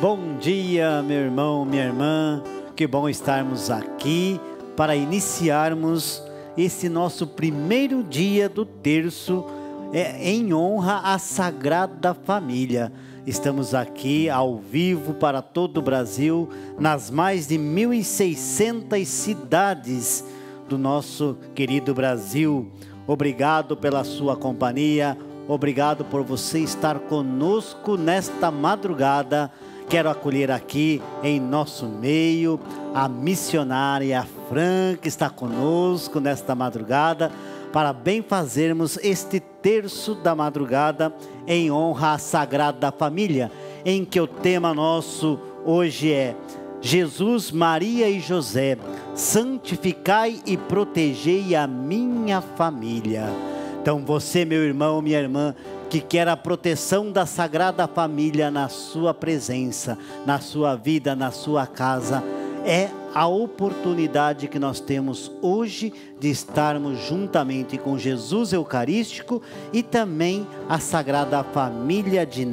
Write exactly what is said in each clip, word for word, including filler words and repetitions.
Bom dia, meu irmão, minha irmã. Que bom estarmos aqui para iniciarmos esse nosso primeiro dia do terço é, em honra à Sagrada Família. Estamos aqui ao vivo para todo o Brasil, nas mais de mil e seiscentas cidades do nosso querido Brasil. Obrigado pela sua companhia, obrigado por você estar conosco nesta madrugada. Quero acolher aqui em nosso meio a missionária Fran, que está conosco nesta madrugada, para bem fazermos este terço da madrugada em honra à Sagrada Família, em que o tema nosso hoje é Jesus, Maria e José, santificai e protegei a minha família. Então você, meu irmão, minha irmã, que quer a proteção da Sagrada Família na sua presença, na sua vida, na sua casa, é a oportunidade que nós temos hoje de estarmos juntamente com Jesus Eucarístico e também a Sagrada Família de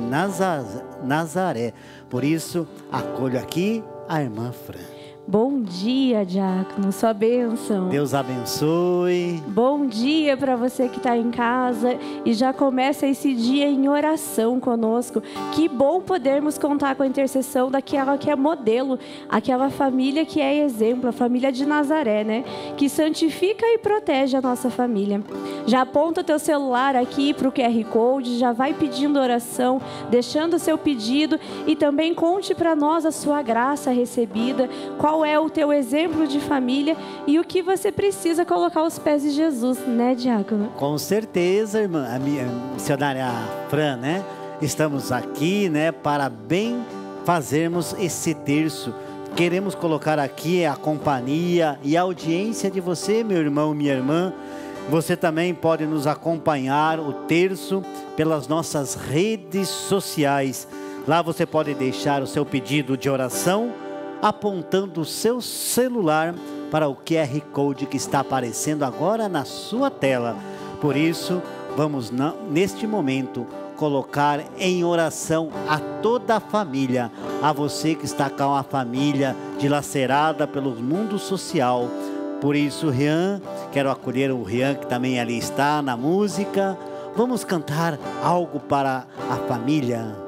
Nazaré. Por isso, acolho aqui a irmã Fran. Bom dia, diácono, sua bênção. Deus abençoe. Bom dia para você que está em casa e já começa esse dia em oração conosco. Que bom podermos contar com a intercessão daquela que é modelo, aquela família que é exemplo, a família de Nazaré, né? Que santifica e protege a nossa família. Já aponta o teu celular aqui para o Q R Code, já vai pedindo oração, deixando o seu pedido e também conte para nós a sua graça recebida, qual é o teu exemplo de família e o que você precisa colocar aos pés de Jesus, né, diácono? Com certeza, irmã, a minha missionária Fran, né? Estamos aqui, né, para bem fazermos esse terço. Queremos colocar aqui a companhia e a audiência de você, meu irmão, minha irmã. Você também pode nos acompanhar o terço pelas nossas redes sociais. Lá você pode deixar o seu pedido de oração, apontando o seu celular para o Q R Code que está aparecendo agora na sua tela. Por isso, vamos neste momento colocar em oração a toda a família, a você que está com a família dilacerada pelo mundo social. Por isso, Rian, quero acolher o Rian que também ali está na música. Vamos cantar algo para a família.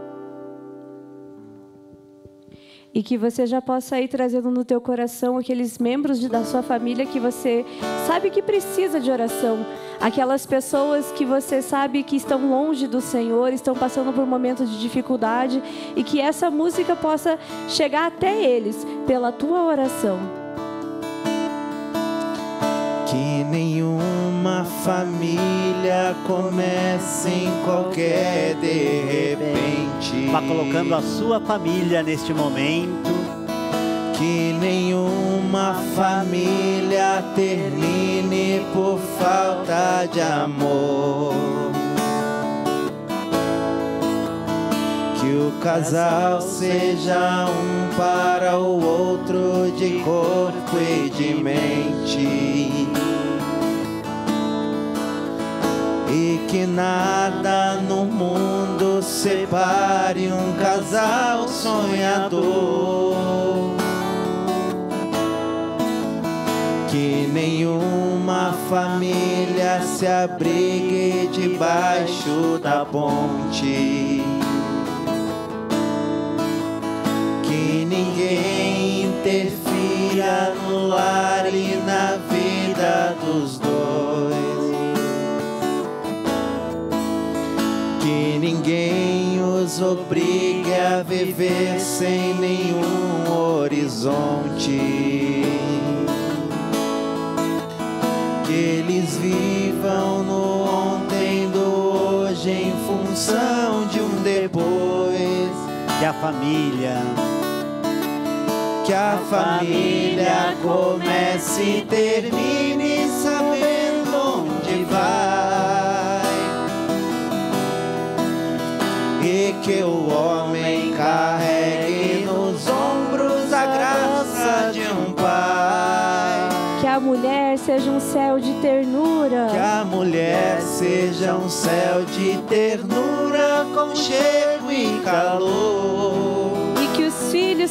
E que você já possa ir trazendo no teu coração aqueles membros de, da sua família que você sabe que precisa de oração. Aquelas pessoas que você sabe que estão longe do Senhor, estão passando por momentos de dificuldade. E que essa música possa chegar até eles pela tua oração. Que nenhuma família comece em qualquer de repente. Vá colocando a sua família neste momento. Que nenhuma família termine por falta de amor. Que o casal seja um para o outro de corpo e de mente. E que nada no mundo separe um casal sonhador. Que nenhuma família se abrigue debaixo da ponte. Que ninguém interfira no lar e na vida dos dois. Que ninguém os obrigue a viver sem nenhum horizonte. Que eles vivam no ontem do hoje em função de um depois. Que a família, que a família comece e termine sabendo onde vai. E que o homem carregue nos ombros a graça de um pai. Que a mulher seja um céu de ternura. Que a mulher seja um céu de ternura, conchego e calor. E que os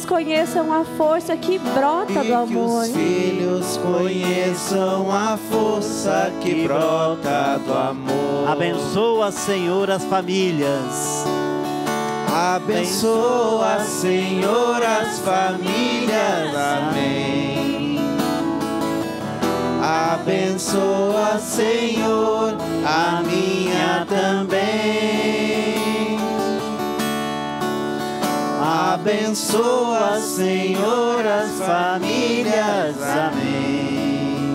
filhos conheçam a força que brota do E que amor. os filhos conheçam a força que brota do amor. Abençoa, Senhor, as famílias. Abençoa, Senhor, as famílias. Amém. Abençoa, Senhor, a minha também. Abençoa, Senhor, as famílias. Amém.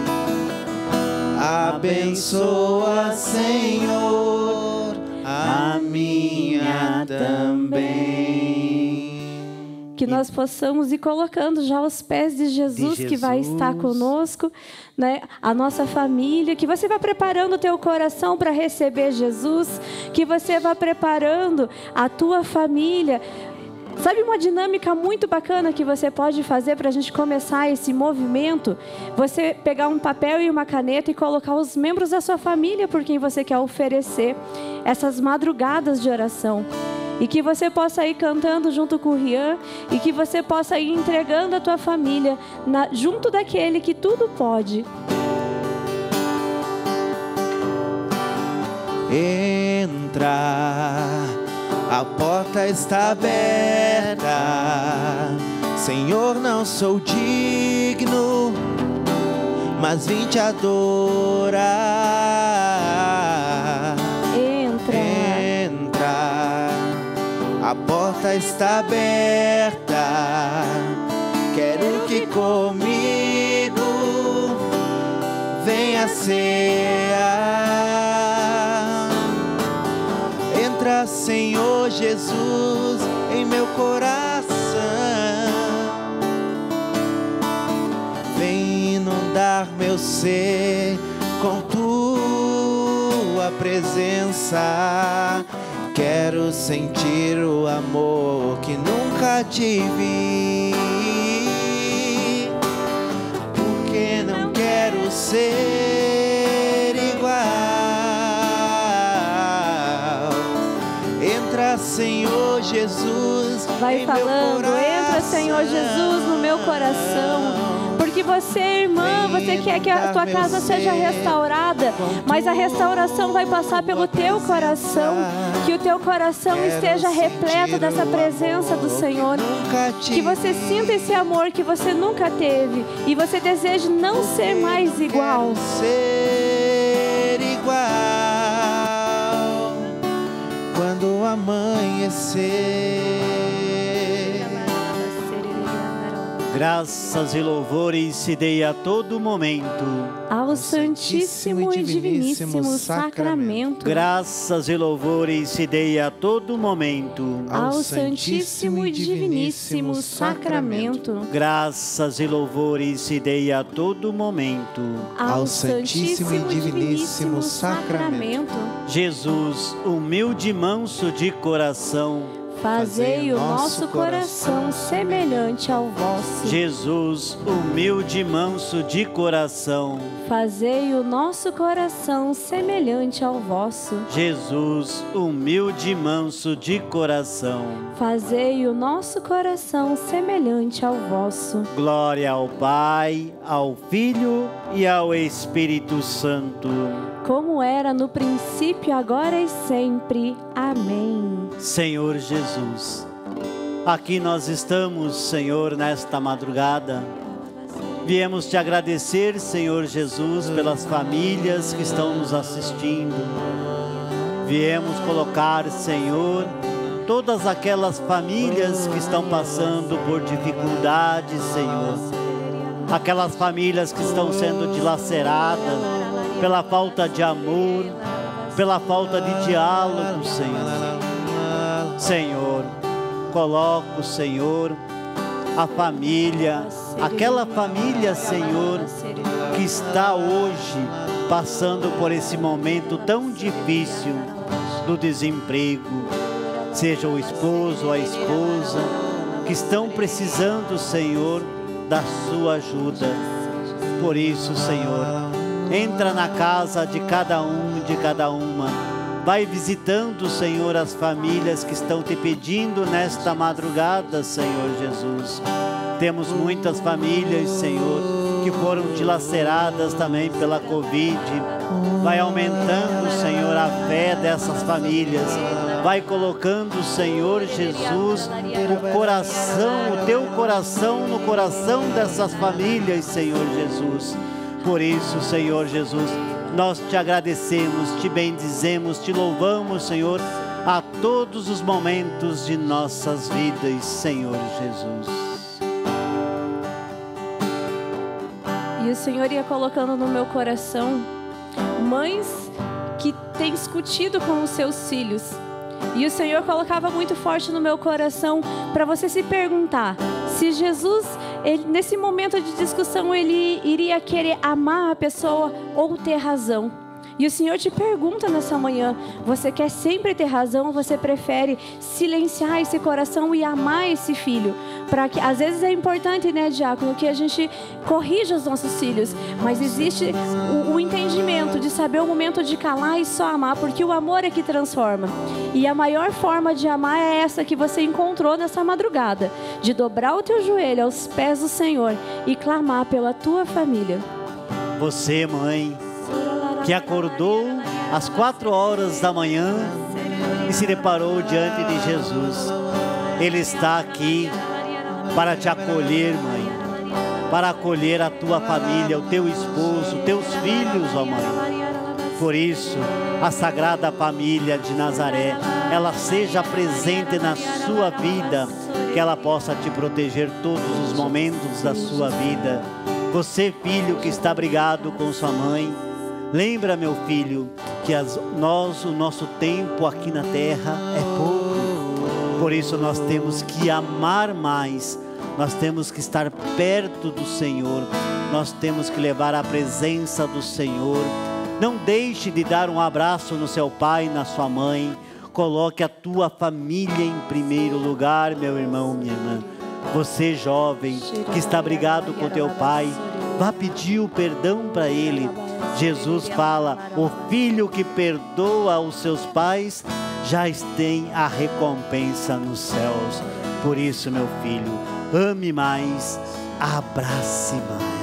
Abençoa, Senhor, a minha também. Que nós possamos ir colocando já aos pés de Jesus, De que vai Jesus. estar conosco, né? A nossa família, que você vai preparando o teu coração para receber Jesus, que você vai preparando a tua família. Sabe uma dinâmica muito bacana que você pode fazer para a gente começar esse movimento? Você pegar um papel e uma caneta e colocar os membros da sua família por quem você quer oferecer essas madrugadas de oração. E que você possa ir cantando junto com o Rian, e que você possa ir entregando a tua família na, junto daquele que tudo pode. Entra, a porta está aberta. Senhor, não sou digno, mas vim te adorar. Entra. Entra, a porta está aberta. Quero que comigo venha cear. Entra, Senhor Jesus, em meu coração. Vem inundar meu ser com tua presença. Quero sentir o amor que nunca tive, porque não quero ser igual. Entra, Senhor Jesus, Vai em meu falando, entra, coração. Senhor Jesus, no meu coração. Porque você, irmã, você quer que a tua casa seja restaurada, mas a restauração vai passar pelo teu coração. Que o teu coração esteja repleto dessa presença do Senhor. Que você sinta esse amor que você nunca teve e você deseje não ser mais igual. Quero ser igual quando amanhecer. Graças e louvores se dê a todo momento. Ao Santíssimo e Diviníssimo Sacramento. Graças e louvores se dê a todo momento. Ao Santíssimo e Diviníssimo Sacramento. Graças e louvores se dê a todo momento. Ao Santíssimo e Diviníssimo Sacramento. Jesus, humilde e manso de coração, Fazei o nosso coração semelhante ao vosso. Jesus, humilde e manso de coração, Fazei o nosso coração semelhante ao vosso. Jesus, humilde e manso de coração. Fazei o nosso coração semelhante ao vosso. Glória ao Pai, ao Filho e ao Espírito Santo. Como era no princípio, agora e sempre. Amém. Senhor Jesus, aqui nós estamos, Senhor, nesta madrugada. Viemos te agradecer, Senhor Jesus, pelas famílias que estão nos assistindo. Viemos colocar, Senhor, todas aquelas famílias que estão passando por dificuldades, Senhor. Aquelas famílias que estão sendo dilaceradas pela falta de amor, pela falta de diálogo, Senhor. Senhor, coloco, Senhor, a família, aquela família, Senhor, que está hoje passando por esse momento tão difícil do desemprego, seja o esposo ou a esposa, que estão precisando, Senhor, da sua ajuda. Por isso, Senhor, entra na casa de cada um e de cada uma, Vai visitando, Senhor, as famílias que estão te pedindo nesta madrugada, Senhor Jesus. Temos muitas famílias, Senhor, que foram dilaceradas também pela Covid. Vai aumentando, Senhor, a fé dessas famílias. Vai colocando, Senhor Jesus, o coração, o teu coração no coração dessas famílias, Senhor Jesus. Por isso, Senhor Jesus, nós te agradecemos, te bendizemos, te louvamos, Senhor, a todos os momentos de nossas vidas, Senhor Jesus. E o Senhor ia colocando no meu coração mães que têm discutido com os seus filhos. E o Senhor colocava muito forte no meu coração para você se perguntar se Jesus, ele, nesse momento de discussão, ele iria querer amar a pessoa ou ter razão. E o Senhor te pergunta nessa manhã, você quer sempre ter razão ou você prefere silenciar esse coração e amar esse filho? Para que, às vezes é importante, né, diácono, que a gente corrija os nossos filhos, mas existe o, o entendimento de saber o momento de calar e só amar, porque o amor é que transforma. E a maior forma de amar é essa que você encontrou nessa madrugada, de dobrar o teu joelho aos pés do Senhor e clamar pela tua família. Você, mãe, que acordou às quatro horas da manhã e se deparou diante de Jesus. Ele está aqui para te acolher, mãe, para acolher a tua família, o teu esposo, teus filhos, ó mãe. Por isso, a Sagrada Família de Nazaré, ela seja presente na sua vida, que ela possa te proteger todos os momentos da sua vida. Você, filho que está brigado com sua mãe, lembra, meu filho, que as, nós, o nosso tempo aqui na terra é pouco. Por isso nós temos que amar mais, nós temos que estar perto do Senhor, nós temos que levar a presença do Senhor. Não deixe de dar um abraço no seu pai, na sua mãe. Coloque a tua família em primeiro lugar, meu irmão, minha irmã. Você, jovem, que está brigado com teu pai, vá pedir o perdão para ele. Jesus fala, o filho que perdoa os seus pais já tem a recompensa nos céus. Por isso, meu filho, ame mais, abrace mais.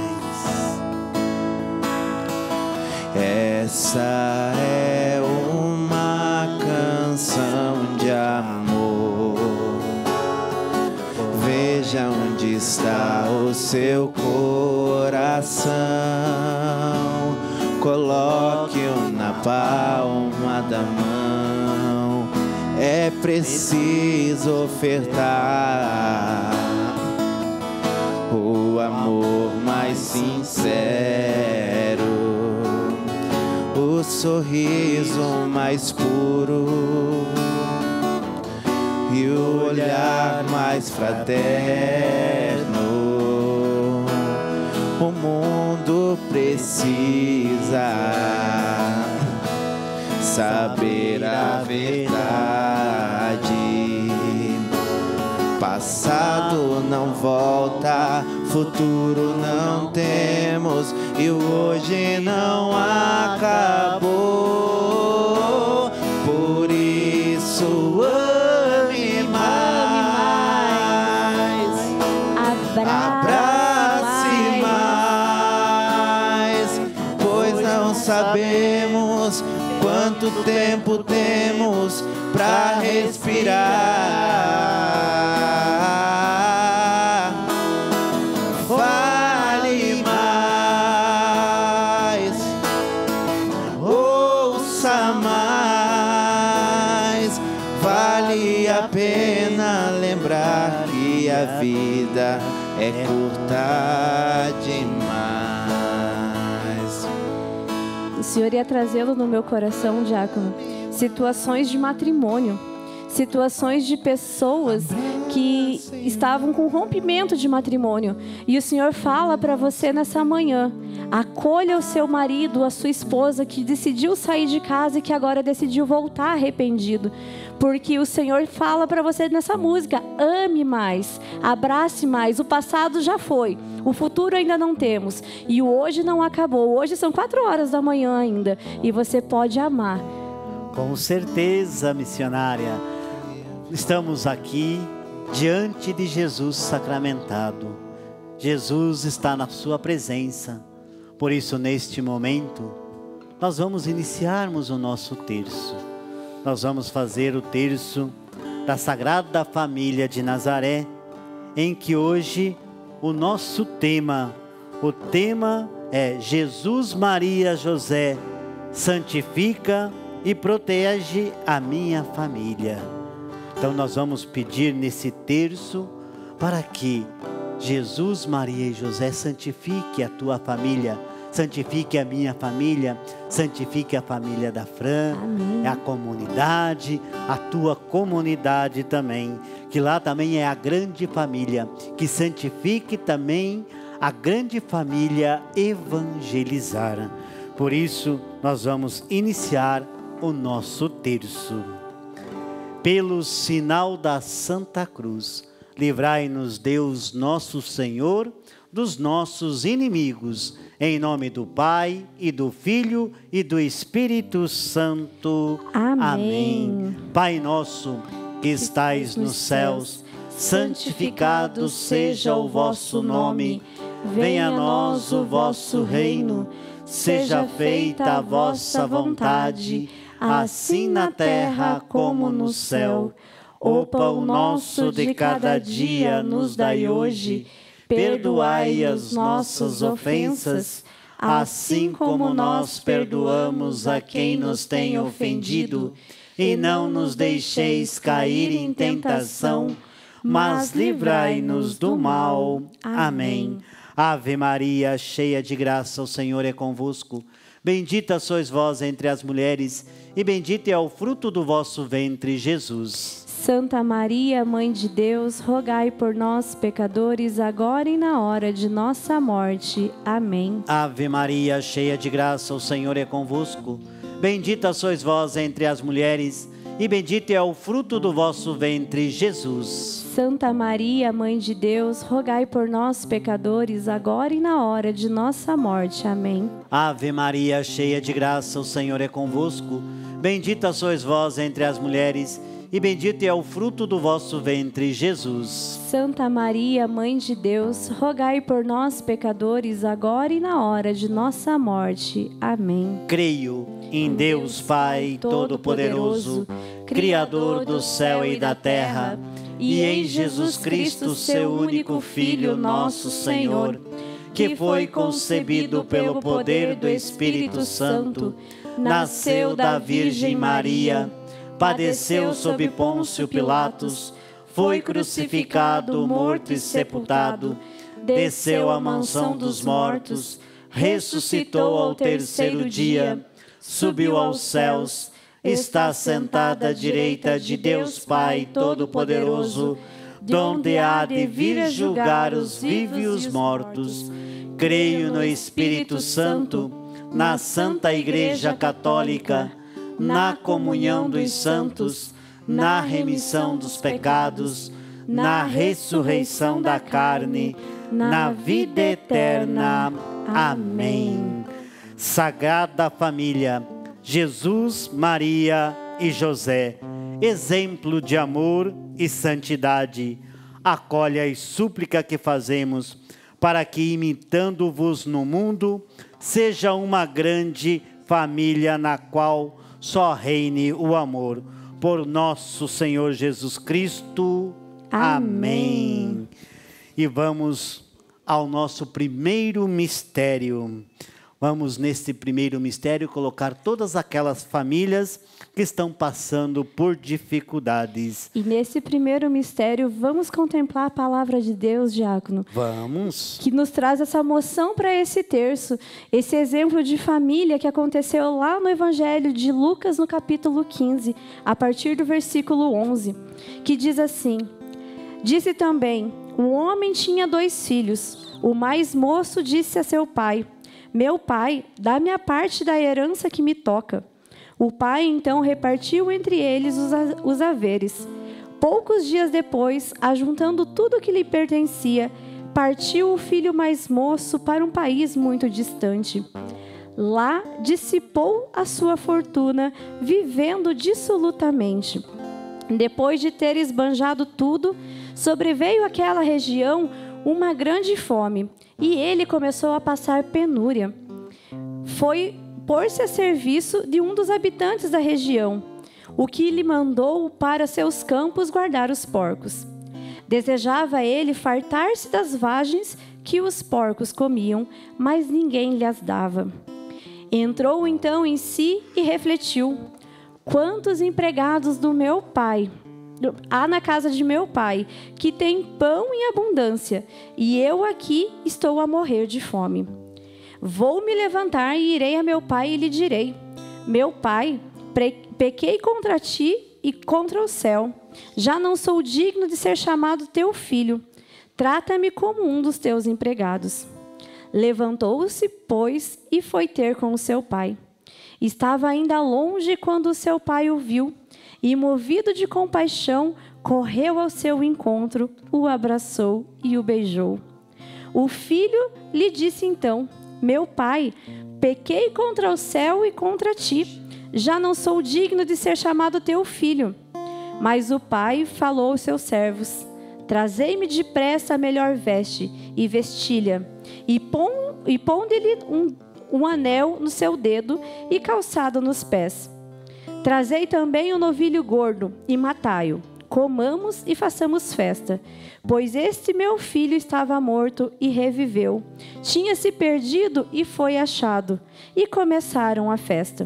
Essa é uma canção de amor. Veja onde está o seu coração. Coloque-o na palma da mão. É preciso ofertar o amor mais sincero, o sorriso mais puro e o olhar mais fraterno. O mundo precisa saber a verdade. Passado não volta, futuro não temos e o hoje não acabou. Por isso ame mais, abrace mais, pois não sabemos quanto tempo temos pra respirar. Fale mais, ouça mais. Vale a pena lembrar que a vida é curta demais. O Senhor ia trazê-lo no meu coração, diácono, situações de matrimônio, situações de pessoas que estavam com rompimento de matrimônio. E o Senhor fala para você nessa manhã, acolha o seu marido, a sua esposa que decidiu sair de casa e que agora decidiu voltar arrependido. Porque o Senhor fala para você nessa música, ame mais, abrace mais. O passado já foi, o futuro ainda não temos e o hoje não acabou. Hoje são quatro horas da manhã ainda e você pode amar. Com certeza, missionária, estamos aqui diante de Jesus sacramentado. Jesus está na sua presença. Por isso, neste momento, nós vamos iniciarmos o nosso terço. Nós vamos fazer o terço da Sagrada Família de Nazaré, em que hoje o nosso tema, o tema é Jesus, Maria, José, santifica e protege a minha família. Então nós vamos pedir nesse terço para que Jesus, Maria e José santifique a tua família, santifique a minha família, santifique a família da Fran, Amém. A comunidade, a tua comunidade também, que lá também é a grande família, que santifique também a grande família Evangelizar. Por isso, nós vamos iniciar o nosso terço. Pelo sinal da Santa Cruz, livrai-nos Deus nosso Senhor dos nossos inimigos, em nome do Pai, e do Filho, e do Espírito Santo. Amém. Amém. Pai nosso, que estais nos céus, santificado seja o vosso nome. Venha a nós o vosso reino. Seja feita a vossa vontade, assim na terra como no céu. O pão nosso de cada dia nos dai hoje. Perdoai as nossas ofensas, assim como nós perdoamos a quem nos tem ofendido. E não nos deixeis cair em tentação, mas livrai-nos do mal. Amém. Ave Maria, cheia de graça, o Senhor é convosco. Bendita sois vós entre as mulheres, e bendito é o fruto do vosso ventre, Jesus. Santa Maria, Mãe de Deus, rogai por nós, pecadores, agora e na hora de nossa morte. Amém. Ave Maria, cheia de graça, o Senhor é convosco. Bendita sois vós entre as mulheres, e bendito é o fruto do vosso ventre, Jesus. Santa Maria, Mãe de Deus, rogai por nós, pecadores, agora e na hora de nossa morte. Amém. Ave Maria, cheia de graça, o Senhor é convosco. Bendita sois vós entre as mulheres, e bendito é o fruto do vosso ventre, Jesus. Santa Maria, Mãe de Deus, rogai por nós, pecadores, agora e na hora de nossa morte. Amém. Creio em Deus Pai Todo-Poderoso, Criador do céu e da terra, e em Jesus Cristo, seu único Filho, nosso Senhor, que foi concebido pelo poder do Espírito Santo, nasceu da Virgem Maria, padeceu sob Pôncio Pilatos, foi crucificado, morto e sepultado, desceu à mansão dos mortos, ressuscitou ao terceiro dia, subiu aos céus, está sentada à direita de Deus Pai Todo-Poderoso, donde há de vir julgar os vivos e os mortos. Creio no Espírito Santo, na Santa Igreja Católica, na comunhão dos santos, na remissão dos pecados, na ressurreição da carne, na vida eterna. Amém. Sagrada Família, Jesus, Maria e José, exemplo de amor e santidade, acolhe a súplica que fazemos, para que, imitando-vos no mundo, seja uma grande família na qual só reine o amor. Por nosso Senhor Jesus Cristo. Amém. Amém. E vamos ao nosso primeiro mistério. Vamos, neste primeiro mistério, colocar todas aquelas famílias que estão passando por dificuldades. E nesse primeiro mistério, vamos contemplar a palavra de Deus, diácono. Vamos. Que nos traz essa moção para esse terço, esse exemplo de família que aconteceu lá no Evangelho de Lucas, no capítulo quinze, a partir do versículo onze, que diz assim: Disse também, um homem tinha dois filhos. O mais moço disse a seu pai: Meu pai, dá-me a parte da herança que me toca. O pai, então, repartiu entre eles os, os haveres. Poucos dias depois, ajuntando tudo o que lhe pertencia, partiu o filho mais moço para um país muito distante. Lá dissipou a sua fortuna, vivendo dissolutamente. Depois de ter esbanjado tudo, sobreveio àquela região uma grande fome, e ele começou a passar penúria. Foi pôr-se a serviço de um dos habitantes da região, o que lhe mandou para seus campos guardar os porcos. Desejava ele fartar-se das vagens que os porcos comiam, mas ninguém lhes dava. Entrou então em si e refletiu: quantos empregados do meu pai há na casa de meu pai, que tem pão em abundância, e eu aqui estou a morrer de fome. Vou me levantar e irei a meu pai e lhe direi: meu pai, pequei contra ti e contra o céu. Já não sou digno de ser chamado teu filho. Trata-me como um dos teus empregados. Levantou-se, pois, e foi ter com o seu pai. Estava ainda longe quando o seu pai o viu, e, movido de compaixão, correu ao seu encontro, o abraçou e o beijou. O filho lhe disse então: meu pai, pequei contra o céu e contra ti. Já não sou digno de ser chamado teu filho. Mas o pai falou aos seus servos: trazei-me depressa a melhor veste e vestilha, e ponde-lhe um, um anel no seu dedo e calçado nos pés. Trazei também um novilho gordo e matai-o. Comamos e façamos festa, pois este meu filho estava morto e reviveu. Tinha-se perdido e foi achado. E começaram a festa.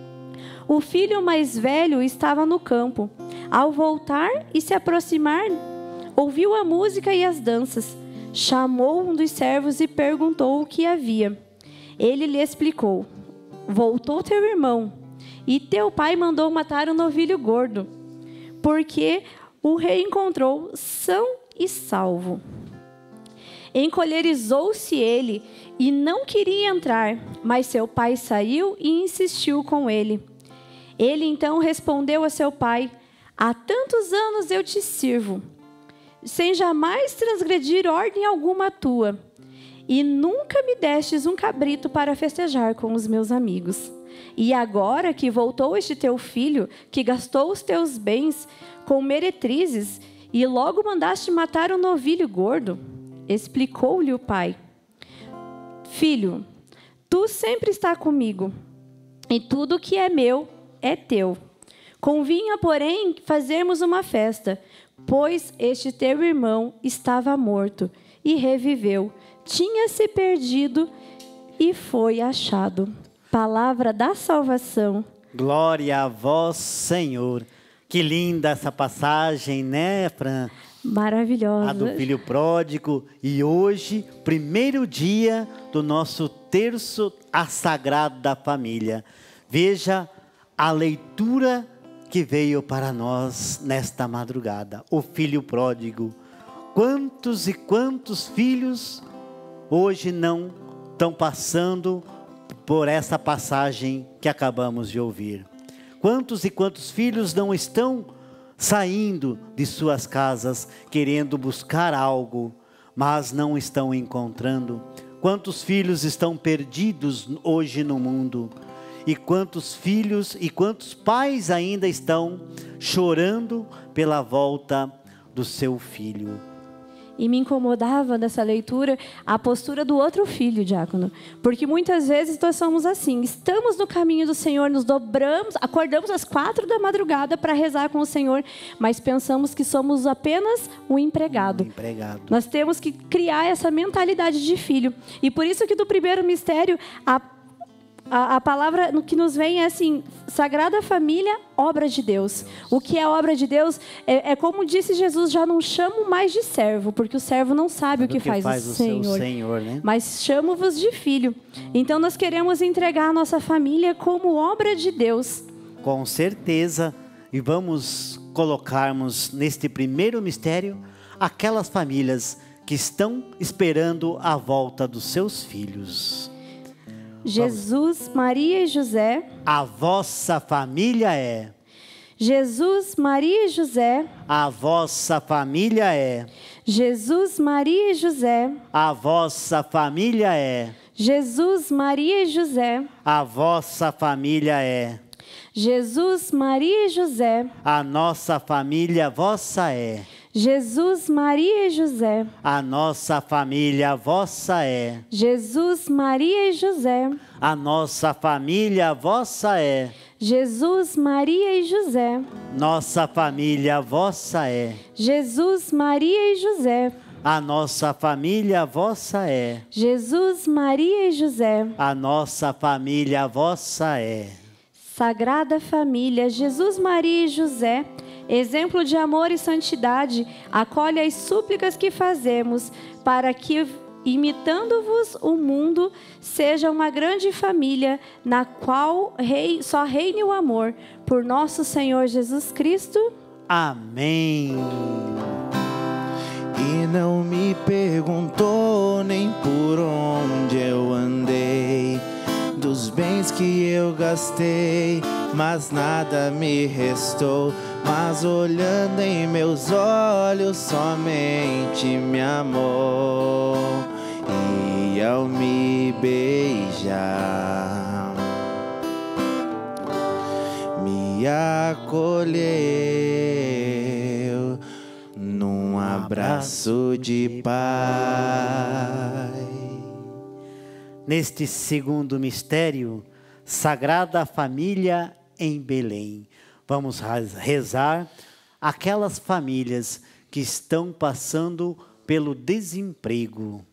O filho mais velho estava no campo. Ao voltar e se aproximar, ouviu a música e as danças. Chamou um dos servos e perguntou o que havia. Ele lhe explicou: voltou teu irmão, e teu pai mandou matar um novilho gordo, porque o reencontrou são e salvo. Encolherizou-se ele e não queria entrar, mas seu pai saiu e insistiu com ele. Ele então respondeu a seu pai: há tantos anos eu te sirvo, sem jamais transgredir ordem alguma tua, e nunca me destes um cabrito para festejar com os meus amigos. E agora que voltou este teu filho, que gastou os teus bens com meretrizes, e logo mandaste matar um novilho gordo? Explicou-lhe o pai: filho, tu sempre está comigo, e tudo que é meu é teu. Convinha, porém, fazermos uma festa, pois este teu irmão estava morto e reviveu, tinha-se perdido e foi achado. Palavra da salvação. Glória a vós, Senhor. Que linda essa passagem, né, Fran? Maravilhosa. A do filho pródigo. E hoje, primeiro dia do nosso terço a sagrado da família. Veja a leitura que veio para nós nesta madrugada. O filho pródigo. Quantos e quantos filhos hoje não estão passando por essa passagem que acabamos de ouvir? Quantos e quantos filhos não estão saindo de suas casas querendo buscar algo, mas não estão encontrando? Quantos filhos estão perdidos hoje no mundo? E quantos filhos e quantos pais ainda estão chorando pela volta do seu filho? E me incomodava nessa leitura a postura do outro filho, diácono. Porque muitas vezes nós somos assim, estamos no caminho do Senhor, nos dobramos, acordamos às quatro da madrugada para rezar com o Senhor, mas pensamos que somos apenas um empregado. Um empregado. Nós temos que criar essa mentalidade de filho. E por isso que do primeiro mistério, a A, a palavra que nos vem é assim: Sagrada Família, obra de Deus. O que é obra de Deus? É, é como disse Jesus: já não chamo mais de servo, porque o servo não sabe o que, que faz, faz o, o Senhor, Senhor, né? Mas chamo-vos de filho. Então nós queremos entregar a nossa família como obra de Deus. Com certeza. E vamos colocarmos neste primeiro mistério aquelas famílias que estão esperando a volta dos seus filhos. Jesus, Maria e José. A vossa família é. Jesus, Maria e José. A vossa família é. Jesus, Maria e José. A vossa família é. Jesus, Maria e José, a vossa família é. Jesus, Maria e José, A nossa família vossa é. Jesus, Maria e José, A nossa família vossa é. Jesus, Maria e José, A nossa família vossa é. Jesus, Maria e José, Nossa família vossa é. Jesus, Maria e José, A nossa família vossa é. Jesus, Maria e José, A nossa família vossa é. Sagrada Família, Jesus, Maria e José, exemplo de amor e santidade, acolhe as súplicas que fazemos para que, imitando-vos, o mundo seja uma grande família na qual rei, só reine o amor. Por nosso Senhor Jesus Cristo. Amém. E não me perguntou nem por onde eu andei, dos bens que eu gastei, mas nada me restou. Mas olhando em meus olhos, somente me amou. E ao me beijar, me acolheu num abraço de pai. Neste segundo mistério, Sagrada Família em Belém, vamos rezar aquelas famílias que estão passando pelo desemprego.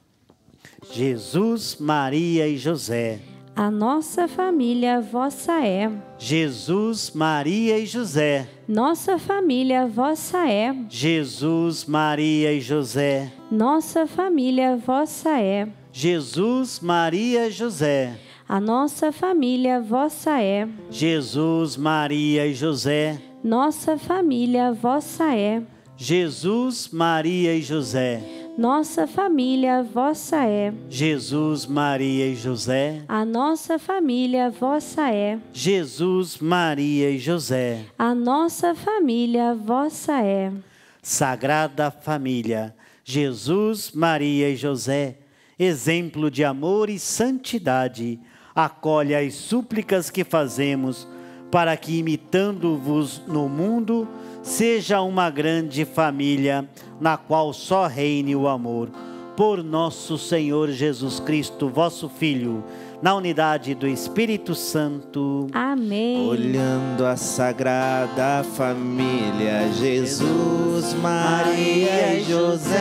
Jesus, Maria e José. A nossa família vossa é. Jesus, Maria e José. Nossa família vossa é. Jesus, Maria e José. Nossa família vossa é. Jesus, Maria e José. A nossa família vossa é. Jesus, Maria e José. Nossa família vossa é. Jesus, Maria e José. Nossa família vossa é. Jesus, Maria e José. A nossa família vossa é. Jesus, Maria e José. A nossa família vossa é. Sagrada Família, Jesus, Maria e José, exemplo de amor e santidade, acolhe as súplicas que fazemos para que, imitando-vos no mundo, seja uma grande família na qual só reine o amor. Por nosso Senhor Jesus Cristo, vosso Filho, na unidade do Espírito Santo. Amém. Olhando a Sagrada Família, Jesus, Maria e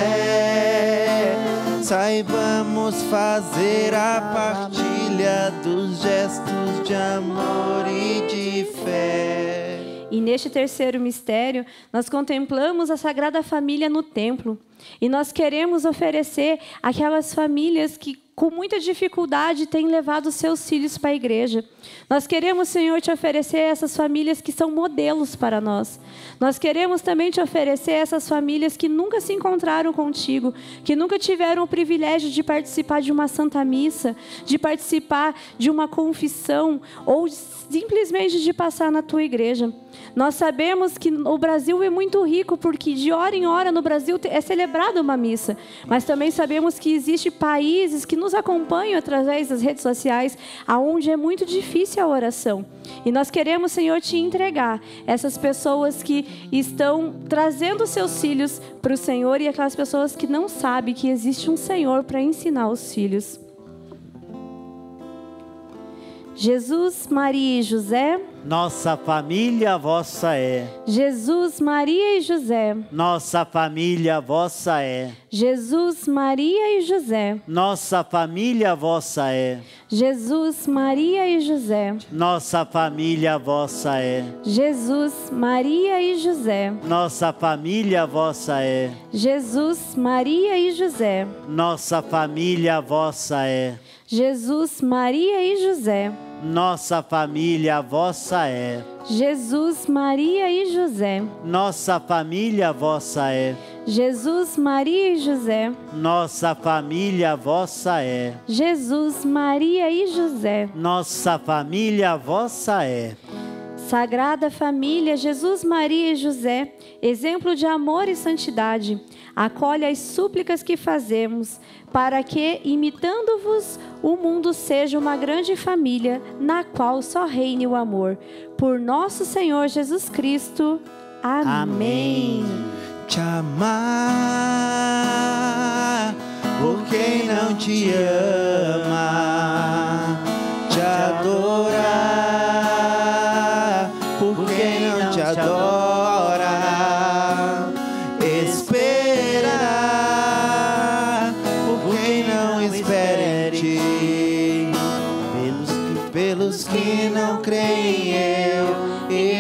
José, saibamos fazer a partilha dos gestos de amor e de fé. E neste terceiro mistério, nós contemplamos a Sagrada Família no templo. E nós queremos oferecer aquelas famílias que, com muita dificuldade, têm levado seus filhos para a igreja. Nós queremos, Senhor, te oferecer essas famílias que são modelos para nós. Nós queremos também te oferecer essas famílias que nunca se encontraram contigo, que nunca tiveram o privilégio de participar de uma Santa Missa, de participar de uma confissão ou simplesmente de passar na tua igreja. Nós sabemos que o Brasil é muito rico porque de hora em hora no Brasil é celebrada uma missa, mas também sabemos que existem países que nos acompanham através das redes sociais, aonde é muito difícil a oração. E nós queremos, Senhor, te entregar essas pessoas que estão trazendo seus filhos para o Senhor e aquelas pessoas que não sabem que existe um Senhor para ensinar os filhos. Jesus, Maria e José. Nossa família vossa é. Jesus, Maria e José. Nossa família vossa é. Jesus, Maria e José. Nossa família vossa é. Jesus, Maria e José. Nossa família vossa é. Jesus, Maria e José. Nossa família vossa é. Jesus, Maria e José. Nossa família vossa é. Jesus, Maria e José. Nossa família vossa é. Jesus, Maria e José. Nossa família vossa é. Jesus, Maria e José. Nossa família vossa é. Jesus, Maria e José. Nossa família vossa é. Sagrada Família, Jesus, Maria e José, exemplo de amor e santidade, acolhe as súplicas que fazemos, para que, imitando-vos, o mundo seja uma grande família, na qual só reine o amor. Por nosso Senhor Jesus Cristo. Amém. Amém. Te amar por quem não te ama, te adorar por quem não te adora, esperar por quem não espera em ti, pelos que não creem eu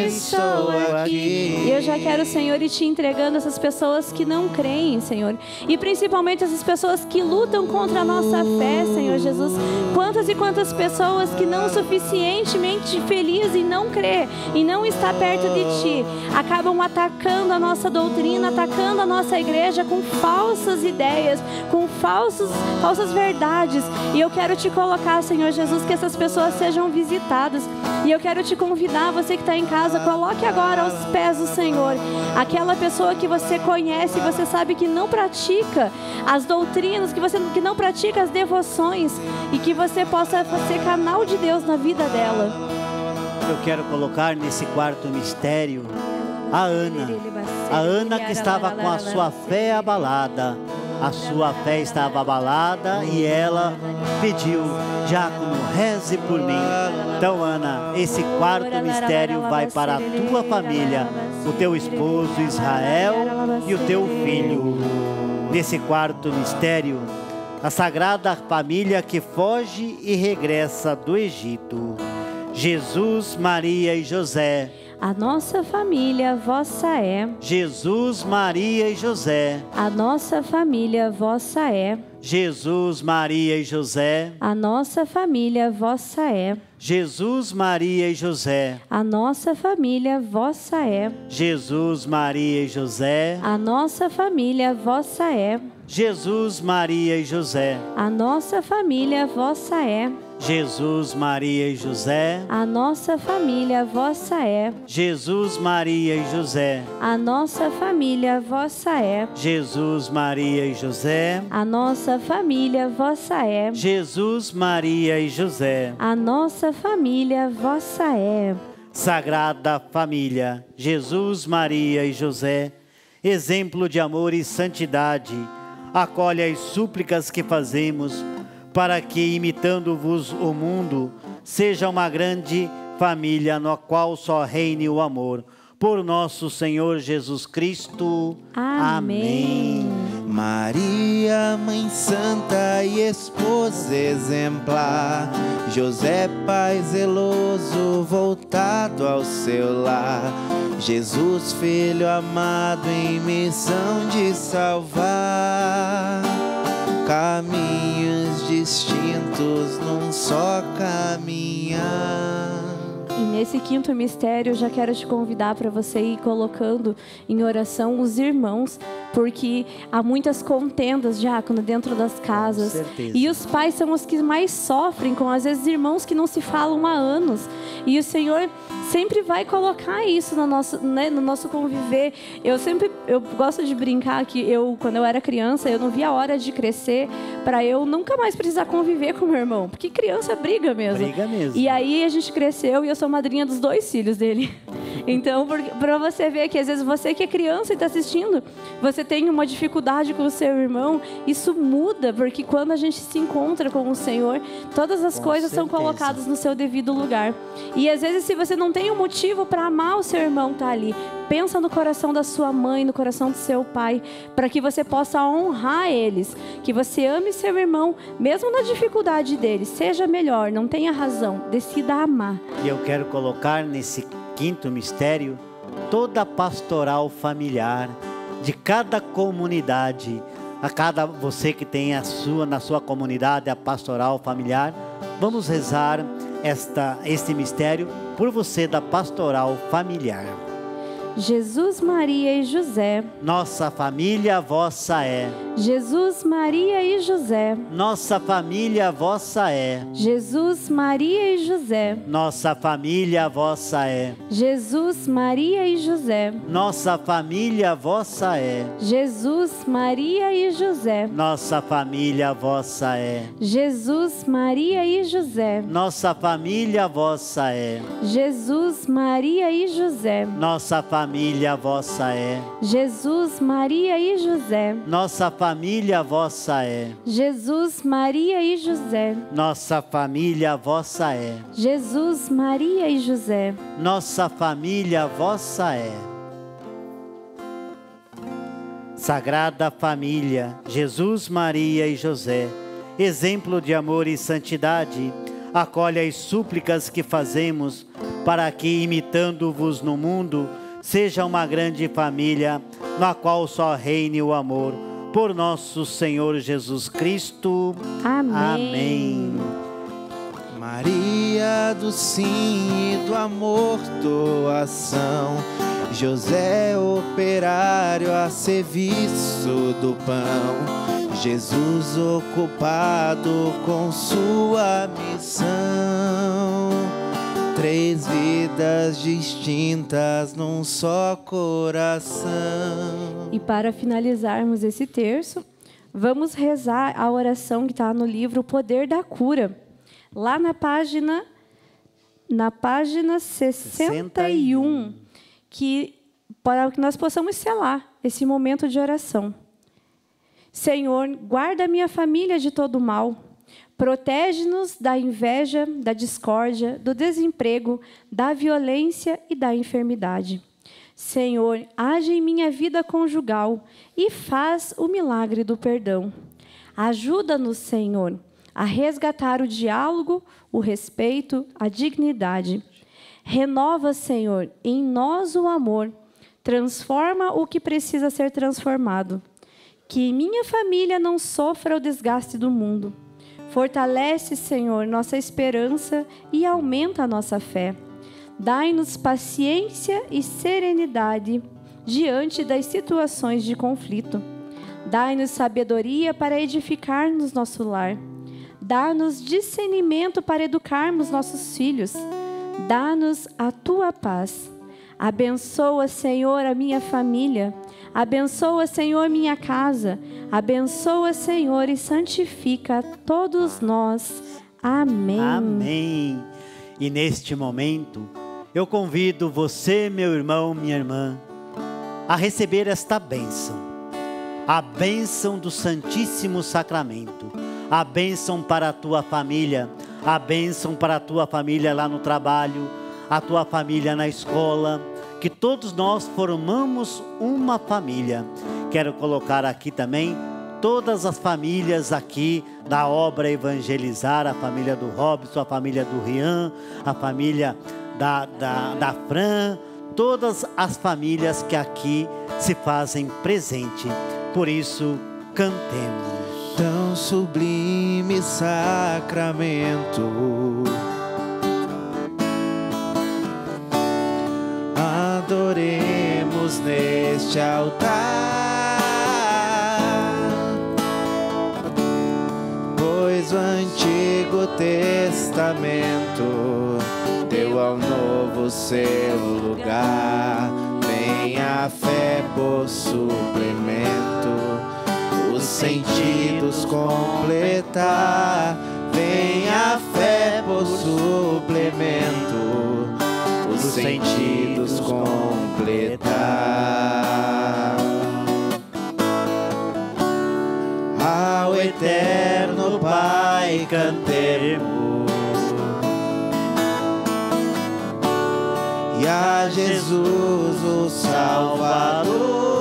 estou aqui. E eu já quero, Senhor, ir te entregando essas pessoas que não creem, Senhor. E principalmente essas pessoas que lutam contra a nossa fé, Senhor Jesus. Quantas e quantas pessoas que não suficientemente felizes em não crer, e não estar perto de Ti, acabam atacando a nossa doutrina, atacando a nossa igreja com falsas ideias, com falsos, falsas verdades. E eu quero te colocar, Senhor Jesus, que essas pessoas sejam visitadas. E eu quero te convidar, você que está em casa, coloque agora aos pés do Senhor aquela pessoa que você conhece e você sabe que não pratica as doutrinas, que você que não pratica as devoções, e que você possa ser canal de Deus na vida dela. Eu quero colocar nesse quarto mistério a Ana. A Ana que estava com a sua fé abalada. A sua fé estava abalada e ela pediu: diácono, reze por mim. Então, Ana, esse quarto mistério vai para a tua família, o teu esposo Israel e o teu filho. Nesse quarto mistério, a Sagrada Família que foge e regressa do Egito. Jesus, Maria e José. A nossa família vossa é. Jesus, Maria e José. A nossa família vossa é. Jesus, Maria e José. A nossa família vossa é. Jesus, Maria e José. A nossa família vossa é. Jesus, Maria e José. A nossa família vossa é. Jesus, Maria e José. A nossa família vossa é. Jesus, Maria e José. A nossa família vossa é. Jesus, Maria e José. A nossa família vossa é. Jesus, Maria e José. A nossa família vossa é. Jesus, Maria e José. A nossa família vossa é. Sagrada Família, Jesus, Maria e José, exemplo de amor e santidade, acolhe as súplicas que fazemos, para que, imitando-vos o mundo, seja uma grande família no qual só reine o amor. Por nosso Senhor Jesus Cristo. Amém. Amém. Maria, Mãe Santa e Esposa exemplar, José, Pai zeloso, voltado ao seu lar, Jesus, Filho amado em missão de salvar, caminhos distintos num só caminhar. E nesse quinto mistério, eu já quero te convidar para você ir colocando em oração os irmãos, porque há muitas contendas, diácono, dentro das casas. Com certeza. E os pais são os que mais sofrem com, às vezes, irmãos que não se falam há anos. E o Senhor sempre vai colocar isso no nosso, né, no nosso conviver. Eu sempre, eu gosto de brincar que eu, quando eu era criança, eu não via a hora de crescer para eu nunca mais precisar conviver com meu irmão. Porque criança briga mesmo. Briga mesmo. E aí a gente cresceu e eu sou madrinha dos dois filhos dele. Então, para você ver que às vezes você que é criança e está assistindo, você tem uma dificuldade com o seu irmão, isso muda, porque quando a gente se encontra com o Senhor, todas as Com coisas são certeza. colocadas no seu devido lugar. E às vezes, se você não tem um motivo para amar o seu irmão, tá ali, pensa no coração da sua mãe, no coração do seu pai, para que você possa honrar eles, que você ame seu irmão, mesmo na dificuldade dele, seja melhor, não tenha razão, decida amar. E eu quero colocar nesse quinto mistério toda a pastoral familiar de cada comunidade, a cada você que tem a sua na sua comunidade a pastoral familiar. Vamos rezar esta este mistério por você da pastoral familiar. Jesus, Maria e José. Nossa família vossa é. Jesus, Maria e José. Nossa família vossa é. Jesus, Maria e José. Nossa família vossa é. Jesus, Maria e José. Nossa família vossa é. Jesus, Maria e José. Nossa família vossa é. Jesus, Maria e José. Nossa família vossa é. Jesus, Maria e José. Nossa família vossa é. Jesus, Maria e José. Nossa família vossa é. Jesus, Maria e José. Nossa família vossa é. Jesus, Maria e José. Nossa família vossa é. Sagrada Família, Jesus, Maria e José, exemplo de amor e santidade, acolhe as súplicas que fazemos para que, imitando-vos no mundo, seja uma grande família na qual só reine o amor. Por nosso Senhor Jesus Cristo. Amém. Amém. Maria do sim e do amor, doação. José, operário a serviço do pão. Jesus, ocupado com sua missão. Três vidas distintas num só coração. E para finalizarmos esse terço, vamos rezar a oração que está no livro O Poder da Cura. Lá na página, na página sessenta e um, que, para que nós possamos selar esse momento de oração. Senhor, guarda a minha família de todo mal. Protege-nos da inveja, da discórdia, do desemprego, da violência e da enfermidade. Senhor, age em minha vida conjugal e faz o milagre do perdão. Ajuda-nos, Senhor, a resgatar o diálogo, o respeito, a dignidade. Renova, Senhor, em nós o amor. Transforma o que precisa ser transformado. Que minha família não sofra o desgaste do mundo. Fortalece, Senhor, nossa esperança e aumenta a nossa fé. Dai-nos paciência e serenidade diante das situações de conflito. Dai-nos sabedoria para edificarmos nosso lar. Dá-nos discernimento para educarmos nossos filhos. Dá-nos a tua paz. Abençoa, Senhor, a minha família. Abençoa, Senhor, minha casa. Abençoa, Senhor, e santifica todos nós. Amém. Amém. E neste momento, eu convido você, meu irmão, minha irmã, a receber esta bênção. A bênção do Santíssimo Sacramento. A bênção para a tua família. A bênção para a tua família lá no trabalho. A tua família na escola. Que todos nós formamos uma família. Quero colocar aqui também todas as famílias aqui da obra Evangelizar, a família do Robson, a família do Rian, a família da, da, da Fran, todas as famílias que aqui se fazem presente. Por isso, cantemos. Tão sublime sacramento, adoremos neste altar, pois o Antigo Testamento deu ao Novo seu lugar. Vem a fé por suplemento, os sentidos completar. Vem a fé por suplemento, os sentidos completar. Ao eterno Pai cantemos, e a Jesus o Salvador.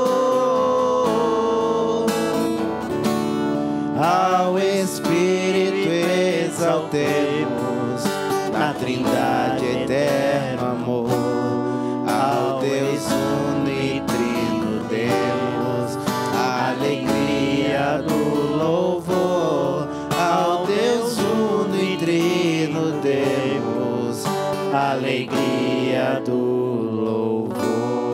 Ao Espírito exaltemos, na Trindade eterno amor. Ao Deus uno e trino demos a alegria do louvor. Ao Deus uno e trino demos a alegria do louvor.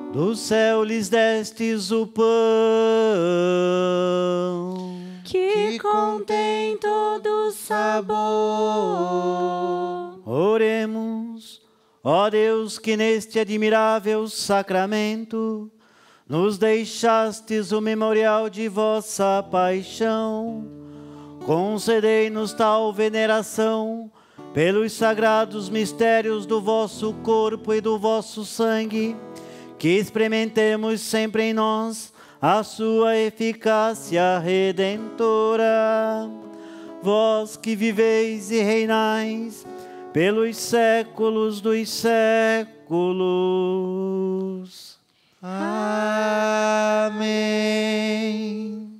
Do céu lhes destes o pão, que contém todo sabor. Oremos, ó Deus, que neste admirável sacramento nos deixastes o memorial de vossa paixão. Concedei-nos tal veneração pelos sagrados mistérios do vosso corpo e do vosso sangue, que experimentemos sempre em nós a sua eficácia redentora. Vós que viveis e reinais pelos séculos dos séculos. Amém.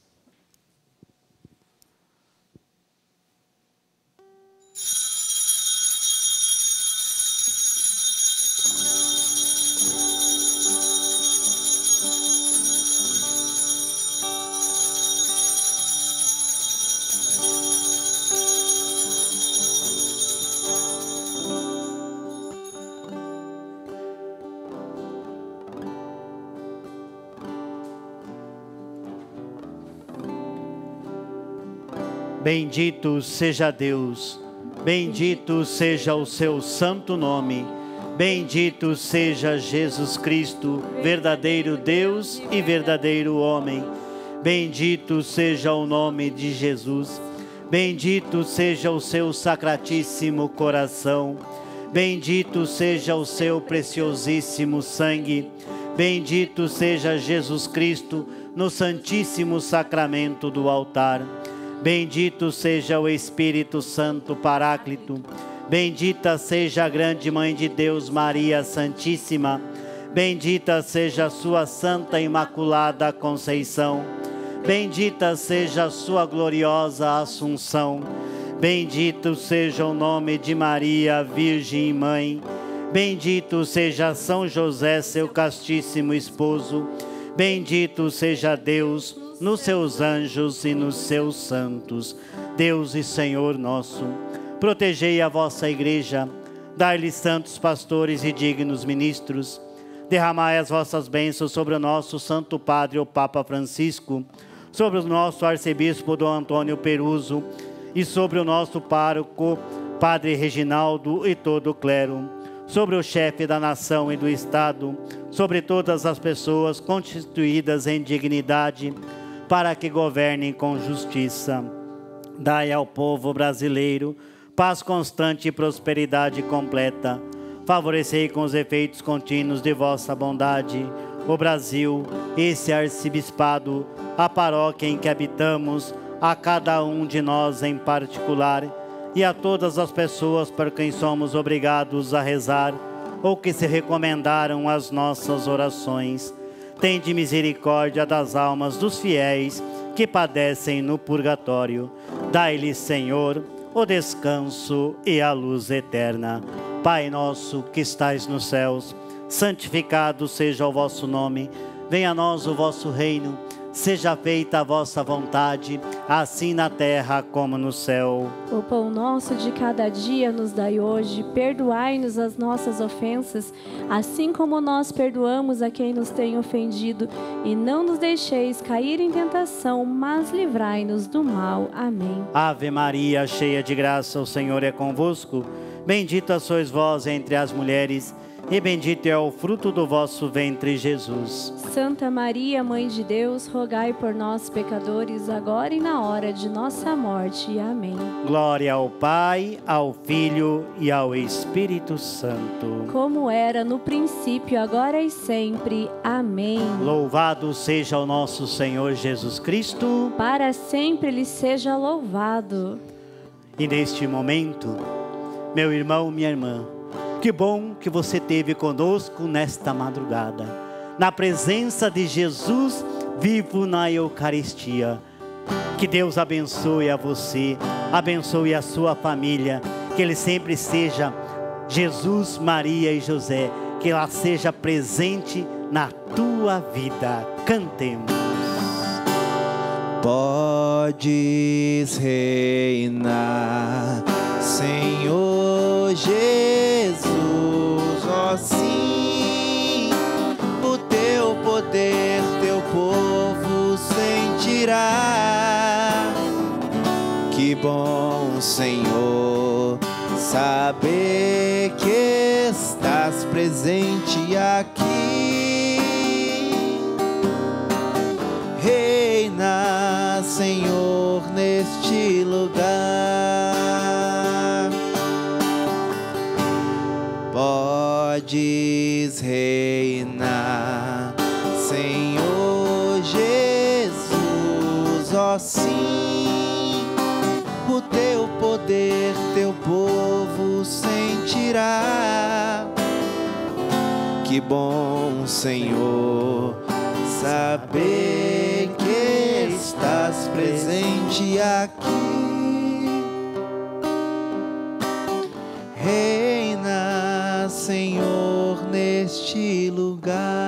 Bendito seja Deus, bendito seja o seu santo nome, bendito seja Jesus Cristo, verdadeiro Deus e verdadeiro homem. Bendito seja o nome de Jesus, bendito seja o seu sacratíssimo coração, bendito seja o seu preciosíssimo sangue, bendito seja Jesus Cristo no santíssimo sacramento do altar. Bendito seja o Espírito Santo Paráclito, bendita seja a grande Mãe de Deus, Maria Santíssima, bendita seja a sua Santa Imaculada Conceição, bendita seja a sua gloriosa Assunção, bendito seja o nome de Maria, Virgem e Mãe, bendito seja São José, seu castíssimo esposo, bendito seja Deus nos seus anjos e nos seus santos. Deus e Senhor nosso, protegei a vossa igreja, dai-lhe santos pastores e dignos ministros, derramai as vossas bênçãos sobre o nosso Santo Padre, o Papa Francisco, sobre o nosso arcebispo Dom Antônio Peruso e sobre o nosso pároco, Padre Reginaldo e todo o clero, sobre o chefe da nação e do Estado, sobre todas as pessoas constituídas em dignidade, para que governem com justiça. Dai ao povo brasileiro paz constante e prosperidade completa. Favorecei com os efeitos contínuos de vossa bondade o Brasil, esse arcebispado, a paróquia em que habitamos, a cada um de nós em particular, e a todas as pessoas por quem somos obrigados a rezar, ou que se recomendaram as nossas orações. Tende misericórdia das almas dos fiéis que padecem no purgatório. Dai-lhes, Senhor, o descanso e a luz eterna. Pai nosso que estais nos céus, santificado seja o vosso nome. Venha a nós o vosso reino. Seja feita a vossa vontade, assim na terra como no céu. O pão nosso de cada dia nos dai hoje, perdoai-nos as nossas ofensas, assim como nós perdoamos a quem nos tem ofendido, e não nos deixeis cair em tentação, mas livrai-nos do mal. Amém. Ave Maria, cheia de graça, o Senhor é convosco. Bendita sois vós entre as mulheres, e bendito é o fruto do vosso ventre, Jesus. Santa Maria, Mãe de Deus, rogai por nós, pecadores, agora e na hora de nossa morte. Amém. Glória ao Pai, ao Filho e ao Espírito Santo. Como era no princípio, agora e sempre. Amém. Louvado seja o nosso Senhor Jesus Cristo. Para sempre Ele seja louvado. E neste momento, meu irmão, minha irmã, que bom que você esteve conosco nesta madrugada, na presença de Jesus vivo na Eucaristia. Que Deus abençoe a você, abençoe a sua família, que Ele sempre seja Jesus, Maria e José, que ela seja presente na tua vida. Cantemos. Podes reinar, Senhor Jesus, ó sim, Que bom, Senhor, saber que estás presente aqui. Reina, Senhor, neste lugar. Podes reinar, Senhor Jesus, ó sim, o teu poder, teu povo sentirá. Que bom, Senhor, saber que estás presente aqui. Reina, Senhor, neste lugar.